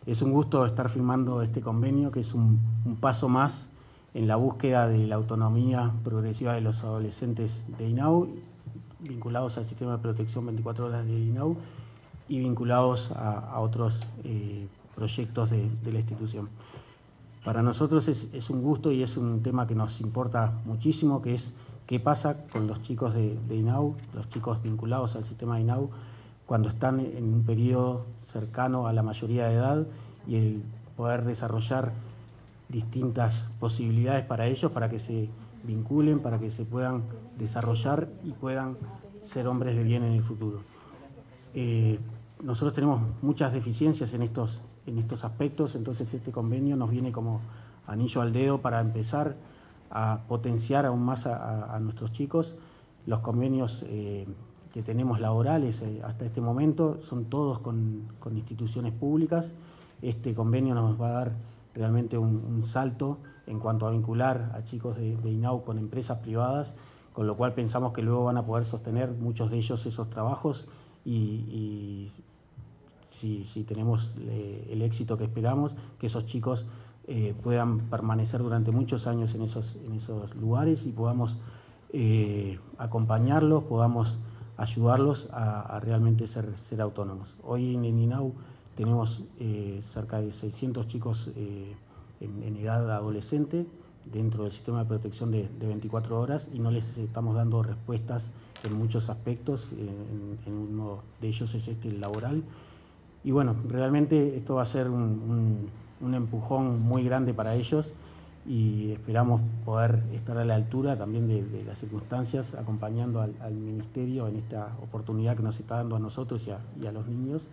Es un gusto estar firmando este convenio, que es un paso más en la búsqueda de la autonomía progresiva de los adolescentes de INAU, vinculados al sistema de protección 24 horas de INAU y vinculados a otros proyectos de la institución. Para nosotros es un gusto y es un tema que nos importa muchísimo, que es qué pasa con los chicos de INAU, los chicos vinculados al sistema de INAU, cuando están en un periodo cercano a la mayoría de edad, y el poder desarrollar distintas posibilidades para ellos, para que se vinculen, para que se puedan desarrollar y puedan ser hombres de bien en el futuro. Nosotros tenemos muchas deficiencias en estos aspectos, entonces este convenio nos viene como anillo al dedo para empezar a potenciar aún más a nuestros chicos. Los convenios que tenemos laborales hasta este momento son todos con instituciones públicas. Este convenio nos va a dar realmente un salto en cuanto a vincular a chicos de INAU con empresas privadas, con lo cual pensamos que luego van a poder sostener muchos de ellos esos trabajos y si tenemos el éxito que esperamos, que esos chicos puedan permanecer durante muchos años en esos lugares y podamos acompañarlos, podamos ayudarlos a realmente ser autónomos. Hoy en INAU tenemos cerca de 600 chicos en edad adolescente dentro del sistema de protección de 24 horas y no les estamos dando respuestas en muchos aspectos, en uno de ellos es el laboral. Y bueno, realmente esto va a ser un empujón muy grande para ellos y esperamos poder estar a la altura también de las circunstancias, acompañando al Ministerio en esta oportunidad que nos está dando a nosotros y a los niños,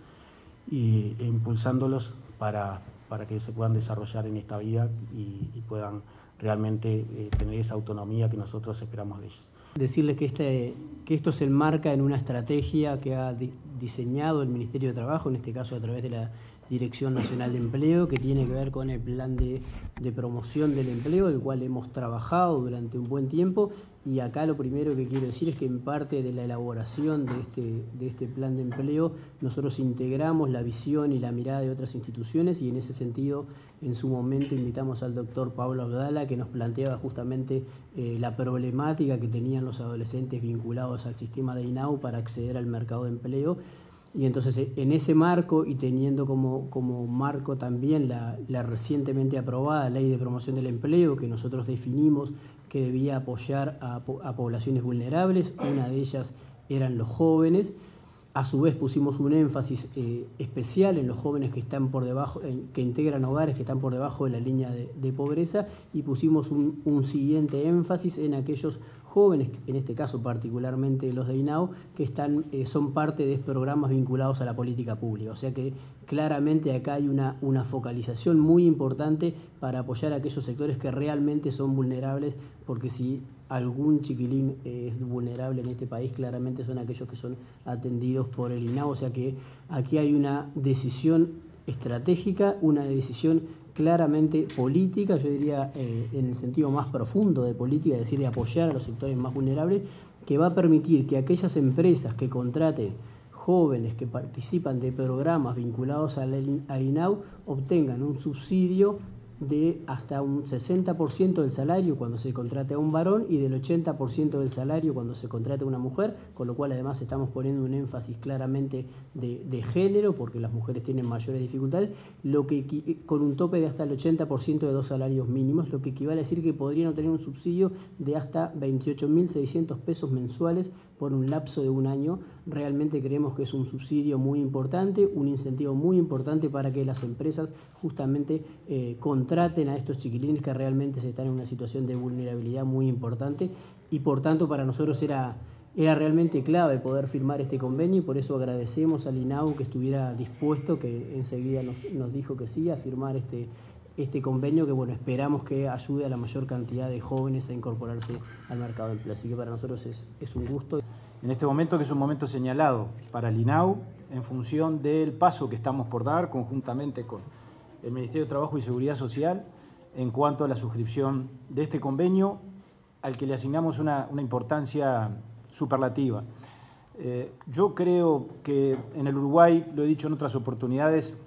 e impulsándolos para que se puedan desarrollar en esta vida y puedan realmente tener esa autonomía que nosotros esperamos de ellos. Decirles que esto se enmarca en una estrategia que ha diseñado el Ministerio de Trabajo, en este caso a través de la Dirección Nacional de Empleo, que tiene que ver con el plan de promoción del empleo, el cual hemos trabajado durante un buen tiempo. Y acá lo primero que quiero decir es que en parte de la elaboración de este plan de empleo nosotros integramos la visión y la mirada de otras instituciones, y en ese sentido en su momento invitamos al doctor Pablo Abdala, que nos planteaba justamente la problemática que tenían los adolescentes vinculados al sistema de INAU para acceder al mercado de empleo. Y entonces en ese marco, y teniendo como marco también la recientemente aprobada Ley de Promoción del Empleo, que nosotros definimos que debía apoyar a poblaciones vulnerables, una de ellas eran los jóvenes. A su vez pusimos un énfasis especial en los jóvenes que están por debajo, que integran hogares que están por debajo de la línea de pobreza, y pusimos un siguiente énfasis en aquellos jóvenes, en este caso particularmente los de INAU, que son parte de programas vinculados a la política pública. O sea que claramente acá hay una focalización muy importante para apoyar a aquellos sectores que realmente son vulnerables, porque si algún chiquilín es vulnerable en este país, claramente son aquellos que son atendidos por el INAU. O sea que aquí hay una decisión estratégica, una decisión claramente política, yo diría en el sentido más profundo de política, es decir, de apoyar a los sectores más vulnerables, que va a permitir que aquellas empresas que contraten jóvenes que participan de programas vinculados al INAU obtengan un subsidio de hasta un 60% del salario cuando se contrate a un varón y del 80% del salario cuando se contrate a una mujer, con lo cual además estamos poniendo un énfasis claramente de género, porque las mujeres tienen mayores dificultades, con un tope de hasta el 80% de 2 salarios mínimos, lo que equivale a decir que podrían obtener un subsidio de hasta 28.600 pesos mensuales por un lapso de un año. Realmente creemos que es un subsidio muy importante, un incentivo muy importante para que las empresas justamente contraten a estos chiquilines que realmente se están en una situación de vulnerabilidad muy importante, y por tanto para nosotros era realmente clave poder firmar este convenio, y por eso agradecemos al INAU que estuviera dispuesto, que enseguida nos dijo que sí, a firmar este convenio, que bueno, esperamos que ayude a la mayor cantidad de jóvenes a incorporarse al mercado de empleo. Así que para nosotros es un gusto. En este momento, que es un momento señalado para el INAU, en función del paso que estamos por dar conjuntamente con el Ministerio de Trabajo y Seguridad Social en cuanto a la suscripción de este convenio, al que le asignamos una importancia superlativa. Yo creo que en el Uruguay, lo he dicho en otras oportunidades,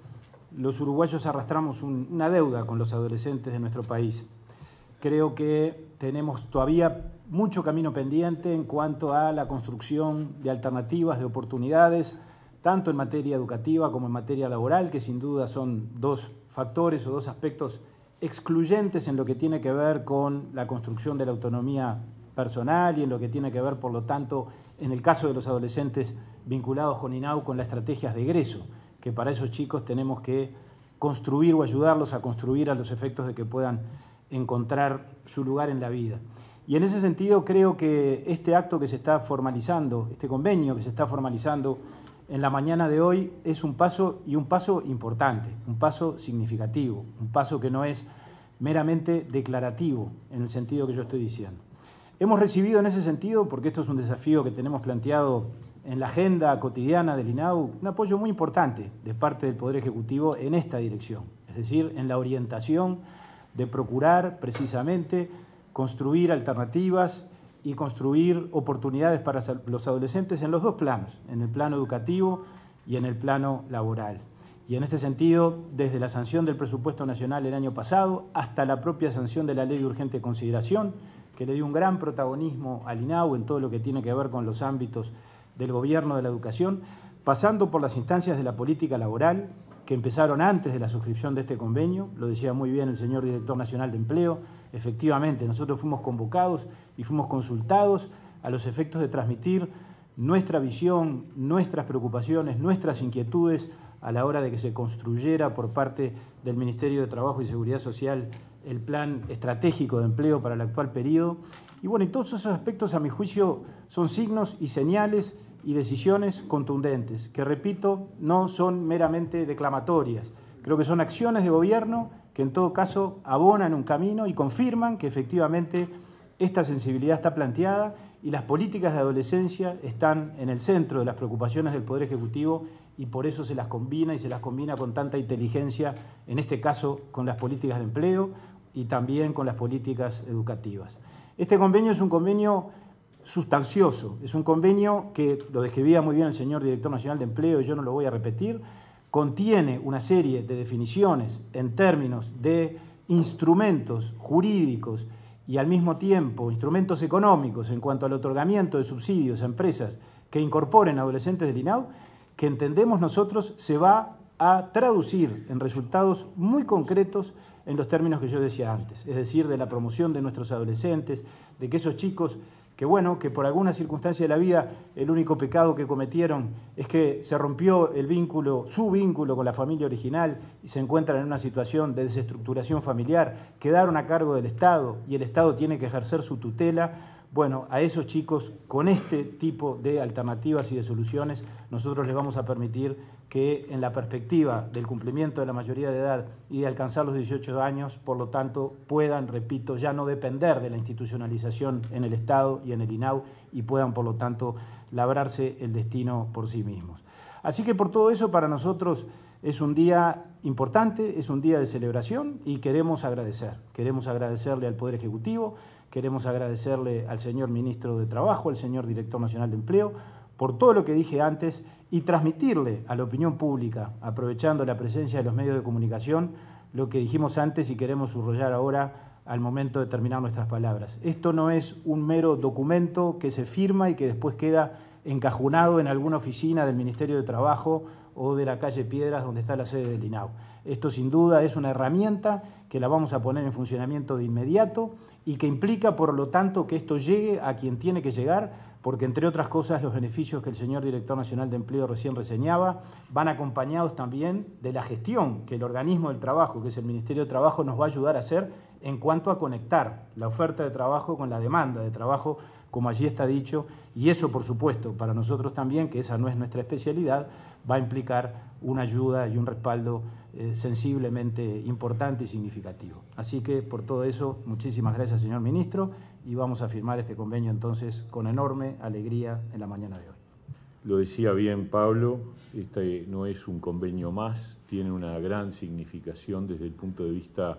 los uruguayos arrastramos una deuda con los adolescentes de nuestro país. Creo que tenemos todavía mucho camino pendiente en cuanto a la construcción de alternativas, de oportunidades, tanto en materia educativa como en materia laboral, que sin duda son dos factores o dos aspectos excluyentes en lo que tiene que ver con la construcción de la autonomía personal y en lo que tiene que ver, por lo tanto, en el caso de los adolescentes vinculados con INAU, con las estrategias de egreso, que para esos chicos tenemos que construir o ayudarlos a construir a los efectos de que puedan encontrar su lugar en la vida. Y en ese sentido creo que este acto que se está formalizando, este convenio que se está formalizando en la mañana de hoy es un paso, y un paso importante, un paso significativo, un paso que no es meramente declarativo en el sentido que yo estoy diciendo. Hemos recibido en ese sentido, porque esto es un desafío que tenemos planteado en la agenda cotidiana del INAU, un apoyo muy importante de parte del Poder Ejecutivo en esta dirección, es decir, en la orientación de procurar precisamente construir alternativas y construir oportunidades para los adolescentes en los dos planos, en el plano educativo y en el plano laboral. Y en este sentido, desde la sanción del presupuesto nacional el año pasado hasta la propia sanción de la ley de urgente consideración, que le dio un gran protagonismo al INAU en todo lo que tiene que ver con los ámbitos del gobierno de la educación, pasando por las instancias de la política laboral, que empezaron antes de la suscripción de este convenio, lo decía muy bien el señor Director Nacional de Empleo. Efectivamente, nosotros fuimos convocados y fuimos consultados a los efectos de transmitir nuestra visión, nuestras preocupaciones, nuestras inquietudes a la hora de que se construyera por parte del Ministerio de Trabajo y Seguridad Social el plan estratégico de empleo para el actual periodo. Y bueno, y todos esos aspectos, a mi juicio, son signos y señales y decisiones contundentes, que, repito, no son meramente declamatorias. Creo que son acciones de gobierno que en todo caso abonan un camino y confirman que efectivamente esta sensibilidad está planteada y las políticas de adolescencia están en el centro de las preocupaciones del Poder Ejecutivo, y por eso se las combina, y se las combina con tanta inteligencia, en este caso con las políticas de empleo y también con las políticas educativas. Este convenio es un convenio sustancioso, es un convenio que, lo describía muy bien el señor Director Nacional de Empleo y yo no lo voy a repetir, contiene una serie de definiciones en términos de instrumentos jurídicos y al mismo tiempo instrumentos económicos en cuanto al otorgamiento de subsidios a empresas que incorporen adolescentes del INAU, que entendemos nosotros se va a traducir en resultados muy concretos en los términos que yo decía antes, es decir, de la promoción de nuestros adolescentes, de que esos chicos que, bueno, que por alguna circunstancia de la vida el único pecado que cometieron es que se rompió el vínculo, su vínculo con la familia original, y se encuentran en una situación de desestructuración familiar, quedaron a cargo del Estado y el Estado tiene que ejercer su tutela. Bueno, a esos chicos, con este tipo de alternativas y de soluciones, nosotros les vamos a permitir que en la perspectiva del cumplimiento de la mayoría de edad y de alcanzar los 18 años, por lo tanto, puedan, repito, ya no depender de la institucionalización en el Estado y en el INAU, y puedan, por lo tanto, labrarse el destino por sí mismos. Así que por todo eso, para nosotros es un día importante, es un día de celebración, y queremos agradecerle al Poder Ejecutivo, queremos agradecerle al señor Ministro de Trabajo, al señor Director Nacional de Empleo, por todo lo que dije antes, y transmitirle a la opinión pública, aprovechando la presencia de los medios de comunicación, lo que dijimos antes y queremos subrayar ahora al momento de terminar nuestras palabras. Esto no es un mero documento que se firma y que después queda encajonado en alguna oficina del Ministerio de Trabajo o de la calle Piedras, donde está la sede del INAU. Esto sin duda es una herramienta que la vamos a poner en funcionamiento de inmediato y que implica, por lo tanto, que esto llegue a quien tiene que llegar, porque, entre otras cosas, los beneficios que el señor Director Nacional de Empleo recién reseñaba van acompañados también de la gestión que el organismo del trabajo, que es el Ministerio de Trabajo, nos va a ayudar a hacer en cuanto a conectar la oferta de trabajo con la demanda de trabajo, como allí está dicho, y eso, por supuesto, para nosotros también, que esa no es nuestra especialidad, va a implicar una ayuda y un respaldo sensiblemente importante y significativo. Así que, por todo eso, muchísimas gracias, señor Ministro, y vamos a firmar este convenio entonces con enorme alegría en la mañana de hoy. Lo decía bien Pablo, este no es un convenio más, tiene una gran significación desde el punto de vista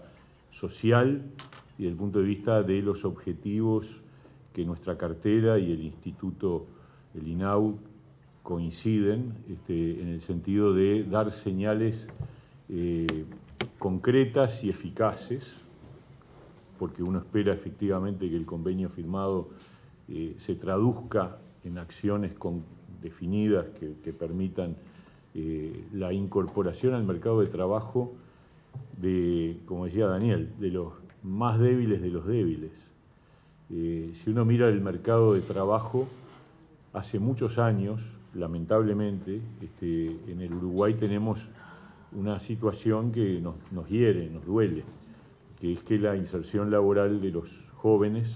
social y desde el punto de vista de los objetivos que nuestra cartera y el Instituto, el INAU, coinciden en el sentido de dar señales concretas y eficaces, porque uno espera efectivamente que el convenio firmado se traduzca en acciones definidas que permitan la incorporación al mercado de trabajo de, como decía Daniel, de los más débiles de los débiles. Si uno mira el mercado de trabajo, hace muchos años, lamentablemente, en el Uruguay tenemos una situación que nos hiere, nos duele, que es que la inserción laboral de los jóvenes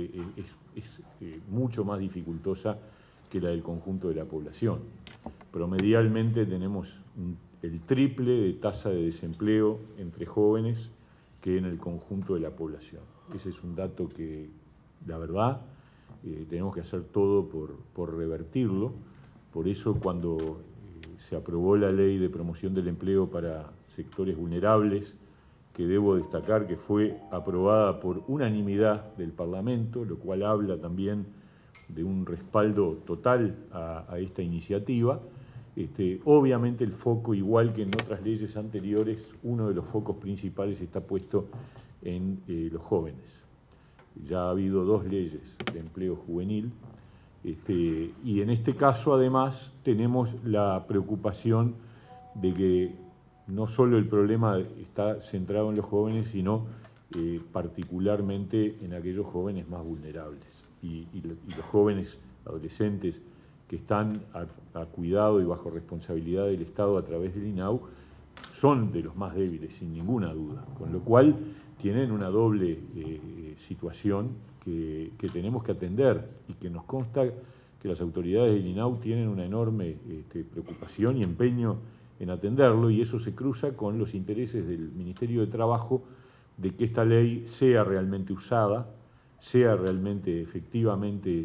es mucho más dificultosa que la del conjunto de la población. Promedialmente tenemos el triple de tasa de desempleo entre jóvenes que en el conjunto de la población. Ese es un dato que, la verdad, tenemos que hacer todo por revertirlo. Por eso, cuando se aprobó la Ley de Promoción del Empleo para sectores vulnerables, que debo destacar que fue aprobada por unanimidad del Parlamento, lo cual habla también de un respaldo total a esta iniciativa. Obviamente el foco, igual que en otras leyes anteriores, uno de los focos principales está puesto en los jóvenes. Ya ha habido 2 leyes de empleo juvenil, y en este caso además tenemos la preocupación de que no solo el problema está centrado en los jóvenes, sino particularmente en aquellos jóvenes más vulnerables. Y los jóvenes adolescentes que están a cuidado y bajo responsabilidad del Estado a través del INAU son de los más débiles, sin ninguna duda, con lo cual tienen una doble situación que tenemos que atender, y que nos consta que las autoridades del INAU tienen una enorme preocupación y empeño en atenderlo, y eso se cruza con los intereses del Ministerio de Trabajo de que esta ley sea realmente usada, sea realmente efectivamente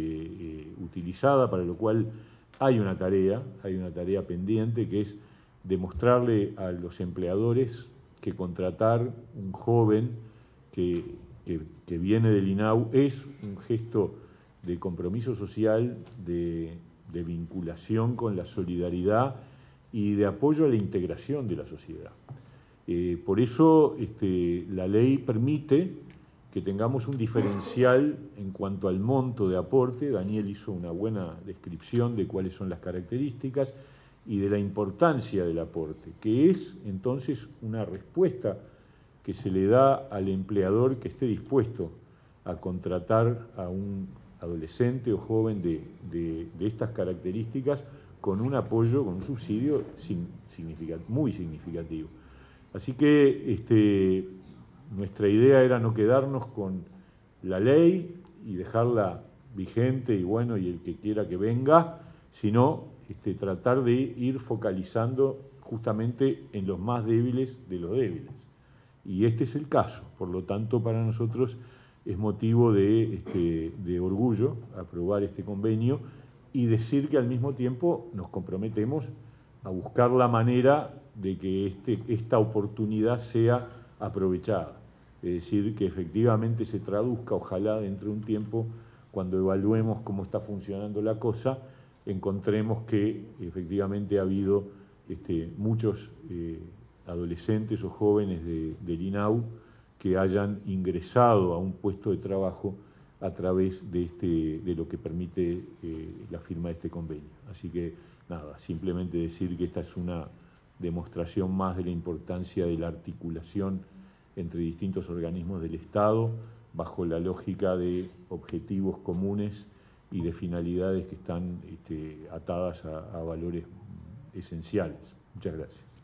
utilizada, para lo cual hay una tarea pendiente, que es demostrarle a los empleadores que contratar un joven que viene del INAU es un gesto de compromiso social, de vinculación con la solidaridad y de apoyo a la integración de la sociedad. Por eso la ley permite que tengamos un diferencial en cuanto al monto de aporte. Daniel hizo una buena descripción de cuáles son las características y de la importancia del aporte, que es entonces una respuesta que se le da al empleador que esté dispuesto a contratar a un adolescente o joven de estas características con un apoyo, con un subsidio muy significativo. Así que nuestra idea era no quedarnos con la ley y dejarla vigente y bueno, y el que quiera que venga, sino tratar de ir focalizando justamente en los más débiles de los débiles. Y este es el caso. Por lo tanto, para nosotros es motivo de orgullo aprobar este convenio y decir que al mismo tiempo nos comprometemos a buscar la manera de que esta oportunidad sea aprovechada. Es decir, que efectivamente se traduzca, ojalá dentro de un tiempo, cuando evaluemos cómo está funcionando la cosa, encontremos que efectivamente ha habido muchos adolescentes o jóvenes del INAU que hayan ingresado a un puesto de trabajo a través de lo que permite la firma de este convenio. Así que nada, simplemente decir que esta es una demostración más de la importancia de la articulación entre distintos organismos del Estado bajo la lógica de objetivos comunes y de finalidades que están atadas a valores esenciales. Muchas gracias.